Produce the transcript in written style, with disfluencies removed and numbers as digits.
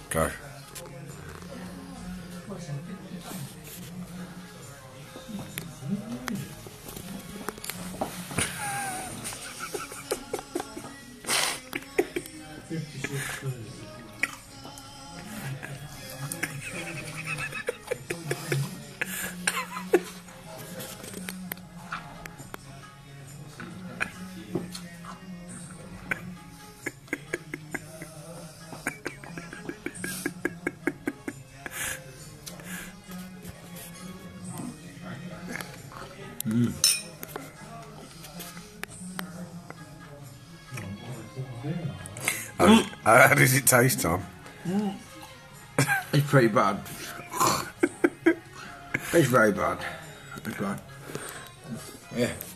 Go. How does it taste, Tom? It's pretty bad. It's very bad. It's bad. Yeah.